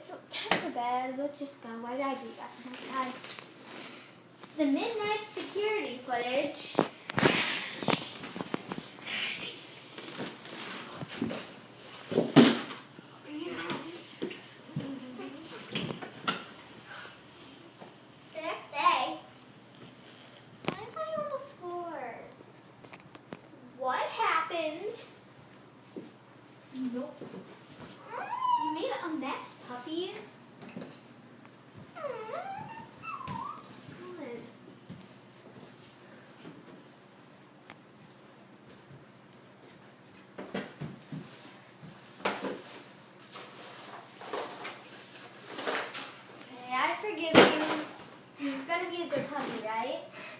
it's time for bed. Let's just go. Why did I do that? Oh my God. The midnight security footage. The next day, I'm lying on the floor. What happened? Nope. You made a mess, puppy. Okay, I forgive you. You're gonna be a good puppy, right?